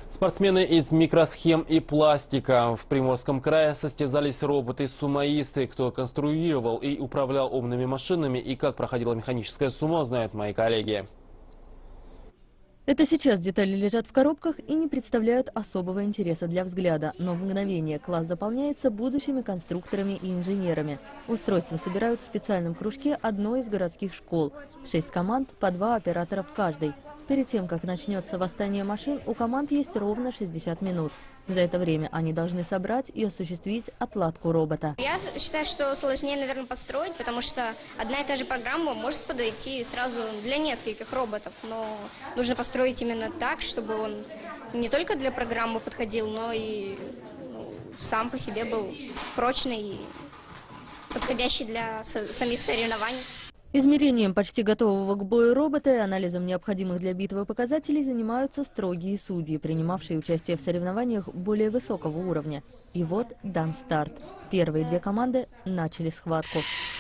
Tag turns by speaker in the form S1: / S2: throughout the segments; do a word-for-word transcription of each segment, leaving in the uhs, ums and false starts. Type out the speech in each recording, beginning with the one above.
S1: Спортсмены из микросхем и пластика. В Приморском крае состязались роботы-сумоисты. Кто конструировал и управлял умными машинами и как проходила механическая сумо, знают мои коллеги.
S2: Это сейчас детали лежат в коробках и не представляют особого интереса для взгляда. Но в мгновение класс заполняется будущими конструкторами и инженерами. Устройства собирают в специальном кружке одной из городских школ. Шесть команд, по два оператора в каждой. Перед тем, как начнется восстание машин, у команд есть ровно шестьдесят минут. За это время они должны собрать и осуществить отладку робота.
S3: Я считаю, что сложнее, наверное, построить, потому что одна и та же программа может подойти сразу для нескольких роботов. Но нужно построить именно так, чтобы он не только для программы подходил, но и ну, сам по себе был прочный и подходящий для самих соревнований.
S2: Измерением почти готового к бою робота и анализом необходимых для битвы показателей занимаются строгие судьи, принимавшие участие в соревнованиях более высокого уровня. И вот дан старт. Первые две команды начали схватку.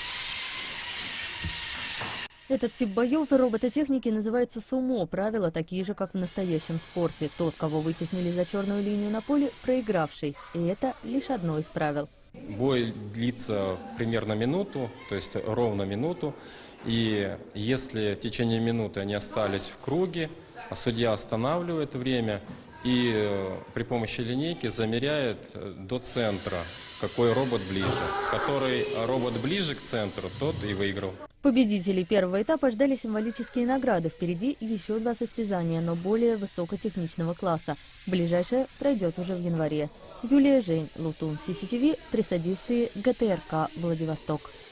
S2: Этот тип боев робототехники называется сумо. Правила такие же, как в настоящем спорте. Тот, кого вытеснили за черную линию на поле, проигравший. И это лишь одно из правил.
S4: Бой длится примерно минуту, то есть ровно минуту. И если в течение минуты они остались в круге, судья останавливает время и при помощи линейки замеряет до центра, какой робот ближе. Который робот ближе к центру, тот и выиграл.
S2: Победителей первого этапа ждали символические награды. Впереди еще два состязания, но более высокотехничного класса. Ближайшее пройдет уже в январе. Юлия Жень, Лутун, Си Си Ти Ви, при содействии Гэ Тэ Эр Ка Владивосток.